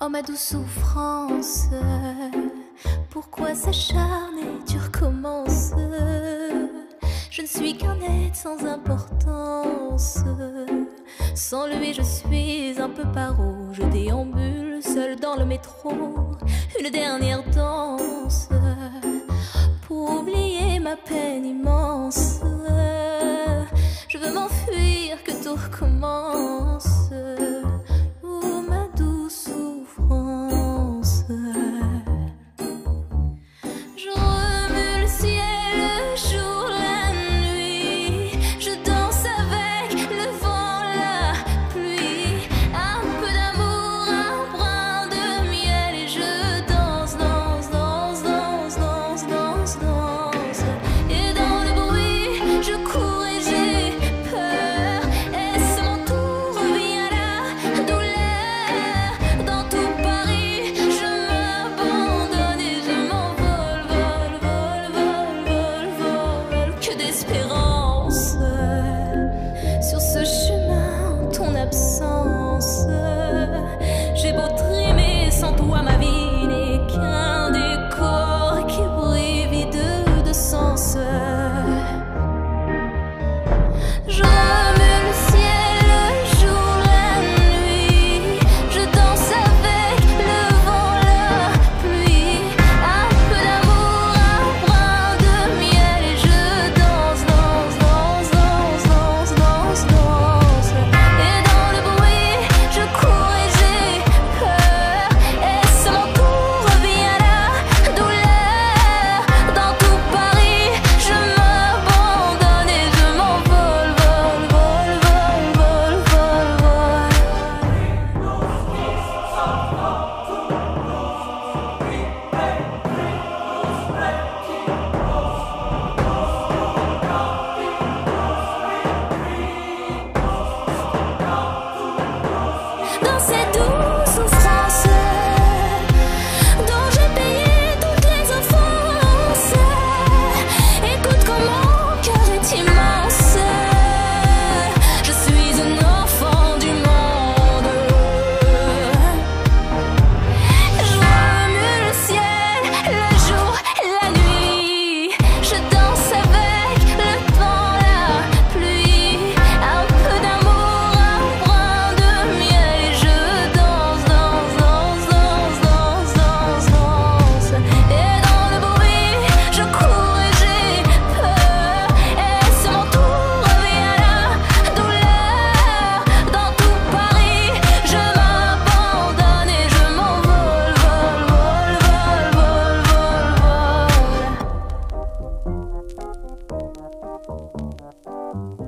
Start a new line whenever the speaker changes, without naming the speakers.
Oh ma douce souffrance, pourquoi s'acharner, tu recommences? Je ne suis qu'un être sans importance. Sans lui je suis un peu paro. Je déambule seul dans le métro. Une dernière danse pour oublier ma peine immense. Je veux m'enfuir, que tout recommence. Oh ma douce souffrance. Je remue le ciel, le jour, la nuit. Je danse avec le vent, la pluie. Un peu d'amour, un brin de miel. Et je danse, danse, danse, danse, danse, danse, danse. Et dans le bruit, je cours et j'ai peur. Et à mon tour revient la douleur. Dans tout Paris, je m'abandonne et je m'envole, vol, vol, vol, vol, vol. Que d'espérance sur ce chemin en ton absence. J'ai beau trimer, sans toi ma vie n'est qu'un décor qui brille vide de sens. Je remue le ciel, le jour, la nuit. Je danse avec le vent, la pluie. Un peu d'amour, un brin de miel. Et je danse, danse, danse, danse, danse, danse, danse. Et dans le bruit, je cours et j'ai peur. Et à mon tour revient la douleur. Dans tout Paris, je m'abandonne et je m'envole, vol, vol, vol, vol, vol, vol. Dans cette douce souffrance dont j'ai payé toutes les offenses, écoute comme mon cœur est immense. Je suis un enfant du monde. Je remue le ciel, le jour, la nuit. Je danse avec le vent, la pluie. Un peu d'amour, un brin de miel. Et je danse, danse, danse, danse, danse, danse, danse. Et dans le bruit, je cours et j'ai peur. Et à mon tour revient la douleur. Dans tout Paris, je m'abandonne et je m'envole, vol, vol, vol, vol, vol, vol.